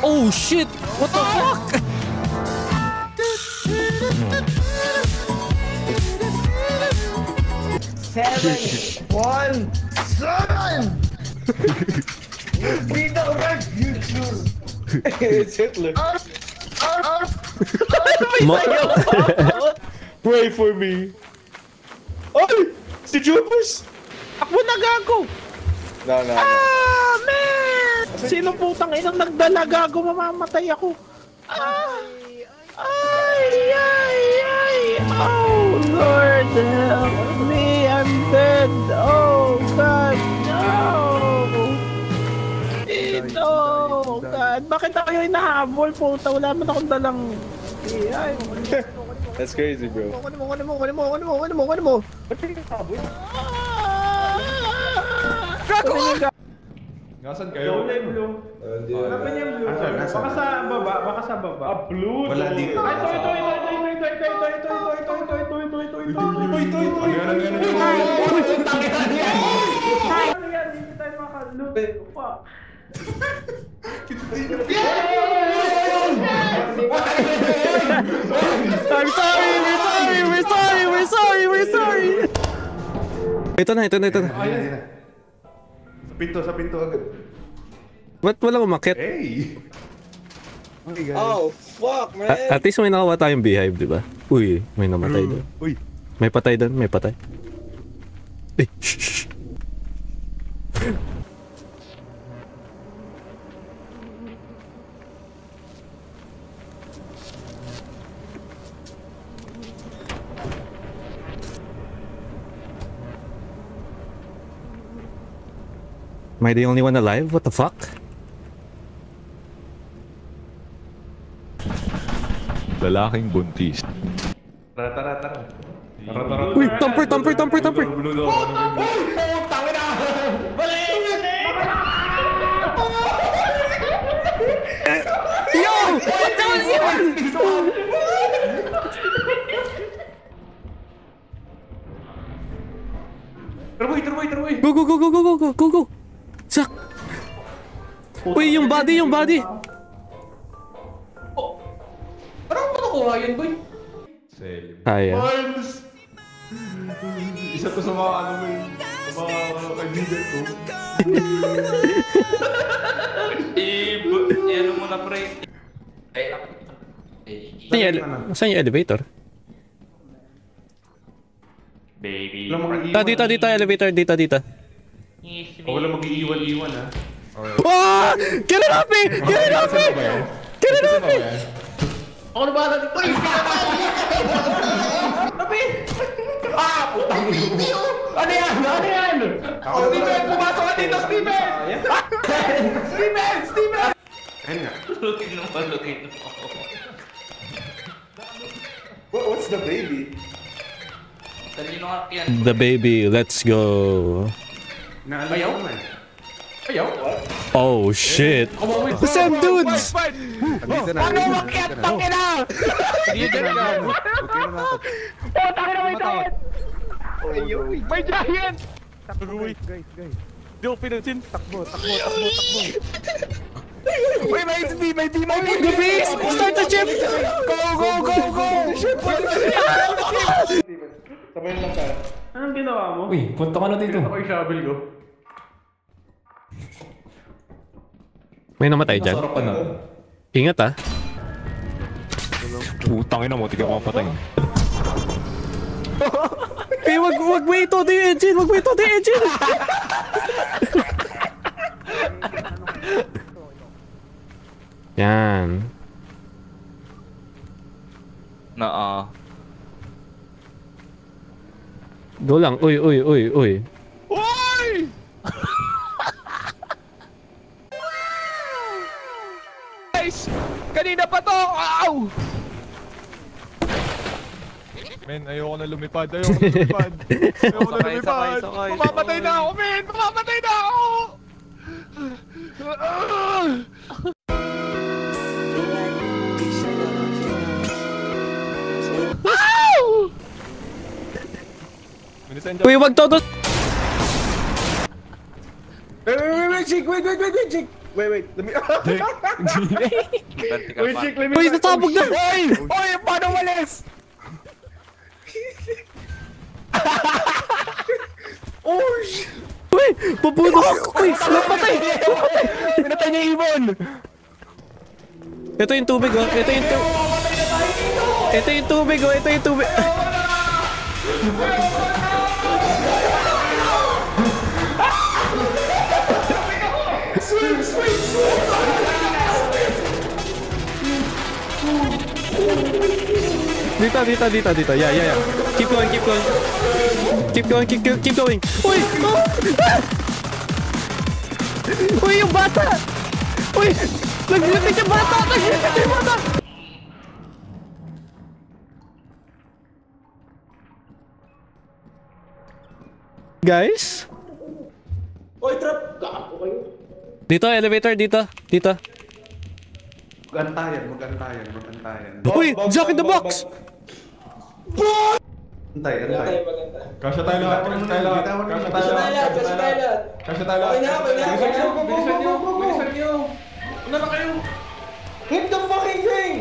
Oh shit! What the fuck? Seven, 1, 7! Be the right future! It's Hitler. Pray for me. Ay! Si Jupus! Ako na gago! No. Ah, man! Sino putang inang nagdala gago? Mamamatay ako. Ay! Oh, Lord, help me! I'm dead! Oh, God, no! No, God! Bakit ako yung inahabol, puta? Wala man akong dalang... Ay, That's crazy, bro. kunin mo. Ba't ka nagkabot? Gago! Nasaan kayo? Blue. Hanapin yung blue. Nasaan? Baka sa baba. Blue? Wala dito. Ito. Hindi tayo makaloot. Fuck. I'm sorry! We're sorry! Ito na. Sa pinto agad. Ba't walang umakyat? Hey! Okay, guys. Oh, fuck, man! At least may nakawa tayong beehive, di ba? Uy, may namatay doon. Uy! May patay doon, may patay. Eh, shh. Am I the only one alive? What the fuck? Lalaking buntis. Tara. Uy, tamper! Yo! What the hell yun? Tarboy! Go! Sak! Uy, yung body! Parang mo nakuha yun, boy. Selim. Kaya. Miles! Isa to sa mga sa mga kaibigan ko. Ano mo na, pre? Saan yung elevator? Baby. Dito, elevator, dito. Wala mag-iiwan-iwan, ha? Ah! Get it off me! Ako na bahala dito. Tabi! Putang ino. Ano yan? Steven! Pumasok ka dito, Steven! Steven! Ayun nga. Lugin mo. What's the baby? Talino nga yan. The baby, let's go. Ayaw? Ayaw? Oh shit. The same dudes! Andito na. Ano makiat? Tangina! Okay naman ako. Tangina may giant! May giant! Guys. Di ako pinansin. Takbo. May The beast! Start the ship! Go! Sabayan lang tayo. Anong ginawa mo? Uy, punta ka na dito. Ako yung shovel ko. May namatay dyan. Sarap ka na. Ingat ah. Putang ina mo, tignan ko patay. Eh, wag mo ito the engine! Yan. Go lang. Uy. Oy! Guys! Kanina pa to! Ow! Men, ayoko na lumipad. Sakay. Mamamatay na ako, men! Mamamatay na ako! Uy, wag to! Wait, Chick! Wait. Let me. Vertical Wait, pan. Jake, let me. Uy, natabog na! Uy! Uy, paano walis? Oh shit! Uy, papuno! Uy, napatay! Pinatay niya yung ibon! Ito yung tubig, oh. Ito yung tubig. Ito yung tubig, oh. Ito yung tubig. Dito. Yeah. Keep going. Keep going. Uy! Oh! Ah! Uy, yung bata! Uy! Nag-mutate yung bata! Guys? Oy, trap! Gago kayo. Dito, elevator, dito. Magantayan. Uy! Jack in the box! Antay. Kasya tayo lahat. Bilisan nyo. Una na kayo. Hit the fucking thing!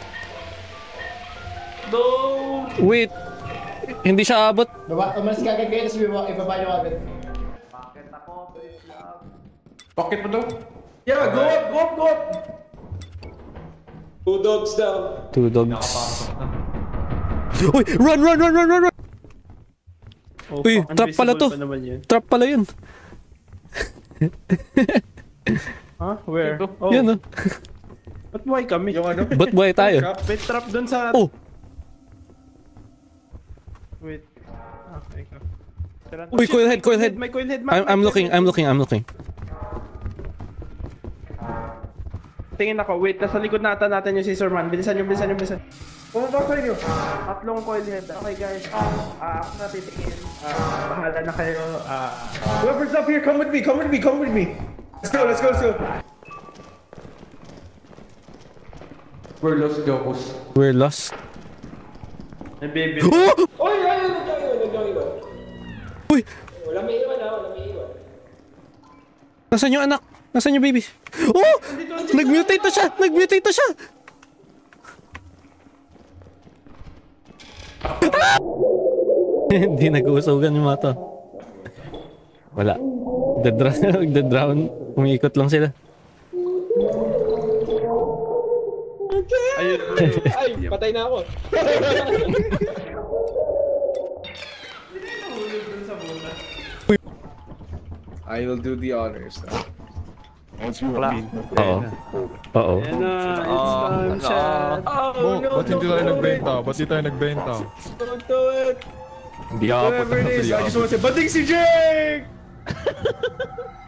Wait. Hindi siya abot. Umalis ka agad kayo, tapos ibaba nyo agad. Pocket mo daw. Yeah, go up! Two dogs down. Two dogs. Uy! Run! Oh, Uy, fuck, trap pala to. invisible pa naman yun. Trap pala yun. Huh? Where? Oh, Yan, oh. ba't buhay kami? Yung ano? Ba't buhay tayo? May trap dun sa... Oh! Wait. Okay ka. Uy, coil head. May coil head. I'm looking. Tingin ako. Wait, nasa likod natin yung scissor man. Bilisan nyo. Pumabak sa inyo. Tatlong coil head. Okay guys. Ako na titingin. Bahala na kayo. Whoever's up here, come with me. Let's go. We're lost, Jokos. We're lost. May baby. Oh! Oy, nagkaiwan. Uy! Wala may iwan. Nasaan yung anak? Nasaan yung baby? Oh! Nag-mutate na siya! Ah! Hindi nag-uusugan yung mata. Wala. Nagda-drown. Umiikot lang sila. Ay, patay na ako. I will do the honors now. Oo. Yan na. It's time, chat. Oh, ba't hindi tayo nagbenta? Don't do it. Hindi ako Whoever it is, I just want to say, Bading si Jake!